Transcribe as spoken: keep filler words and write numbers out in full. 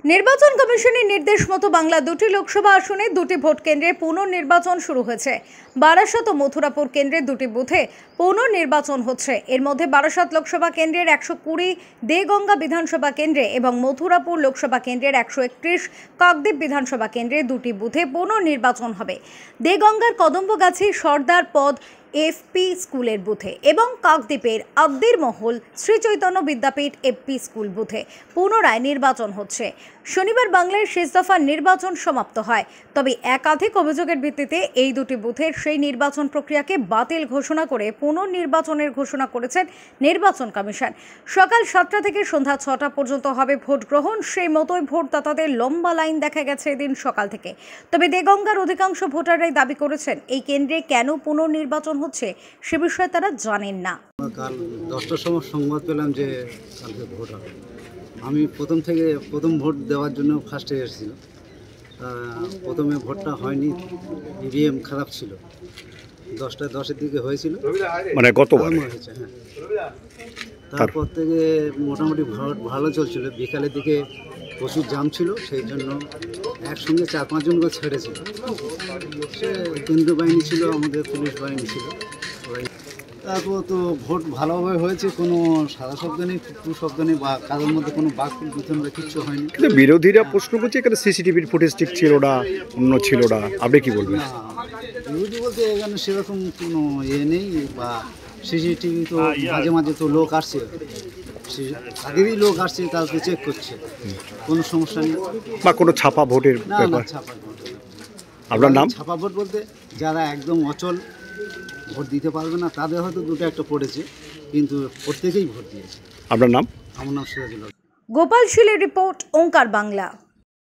নির্বাচন কমিশনের নির্দেশ মতো বাংলা দুটি লোকসভা আসনে দুটি ভোট কেন্দ্রে পুনর্নির্বাচন শুরু হয়েছে। বারাসত ও মথুরাপুর কেন্দ্রের দুটি বুথে পুনর্নির্বাচন হচ্ছে। এর মধ্যে বারাসত লোকসভা কেন্দ্রের একশো কুড়ি, দেগঙ্গা বিধানসভা কেন্দ্রে এবং মথুরাপুর লোকসভা কেন্দ্রের একশো একত্রিশ, কাকদ্বীপ বিধানসভা কেন্দ্রে দুটি বুথে পুনর্নির্বাচন হবে। দেগঙ্গার কদম্বগাছি সর্দার পদ এফপি স্কুলের বুথে এবং কাকদ্বীপের আব্দির মহল শ্রী চৈতন্য বিদ্যাপীঠ এফপি স্কুল বুথে পুনরায় নির্বাচন হচ্ছে। শনিবার বাংলার শেষ দফার নির্বাচন সমাপ্ত হয়, তবে একাধিক অভিযোগের ভিত্তিতে এই দুটি বুথের সেই নির্বাচন প্রক্রিয়াকে বাতিল ঘোষণা করে পুনর্নির্বাচনের ঘোষণা করেছেন নির্বাচন কমিশন। সকাল সাতটা থেকে সন্ধ্যা ছটা পর্যন্ত হবে ভোট গ্রহণ। সেই মতোই ভোটদাতাদের লম্বা লাইন দেখা গেছে এদিন সকাল থেকে। তবে দেগঙ্গার অধিকাংশ ভোটাররাই দাবি করেছেন এই কেন্দ্রে কেন পুনর্নির্বাচন হচ্ছে সে বিষয়ে তারা জানেন না। কাল দশটার সময় সংবাদ পেলাম যে কালকে ভোট হবে। আমি প্রথম থেকে প্রথম ভোট দেওয়ার জন্য ফার্স্টে এসেছিলাম। প্রথমে ভোটটা হয়নি, ইভিএম খারাপ ছিল। দশটা দশের দিকে হয়েছিল, মানে গতবার হয়েছে। হ্যাঁ, তারপর থেকে মোটামুটি ভোট ভালো চলছিল। বিকালের দিকে প্রচুর জাম ছিল, সেই জন্য একসঙ্গে চার পাঁচজন করে ছেড়েছিল। সে কেন্দ্রীয় বাহিনী ছিল, আমাদের পুলিশ বাহিনী ছিল। তারপর তো ভোট ভালোভাবে হয়েছে, কোনো সাদা শব্দ নেই, টু শব্দ নেই, বা কারোর মধ্যে কোনো বাক বিতরণ বা কিচ্ছু হয়নি। কিন্তু বিরোধীরা প্রশ্ন করছে এখানে সিসিটিভির ফুটেজ ঠিক ছিল না, অন্য ছিল না, আপনি কি বলবেন? না, বিরোধী বলতে এখানে সেরকম কোনো ইয়ে নেই, বা সিসিটিভি তো মাঝে মাঝে তো লোক আসছে, আগেরই লোক আসছে, তাদেরকে চেক করছে, কোনো সমস্যা নেই। বা কোনো ছাপা ভোটের না না, ব্যাপার? ছাপা ভোট। আপনার নাম? ছাপা ভোট বলতে যারা একদম অচল, ভোট দিতে পারবে না, তাদের হয়তো দুটো একটা পড়েছে, কিন্তু প্রত্যেকেই ভোট দিয়েছে। আপনার নাম? আমার নাম সিরাজুল হক। গোপাল শীলের রিপোর্ট, ওঙ্কার বাংলা।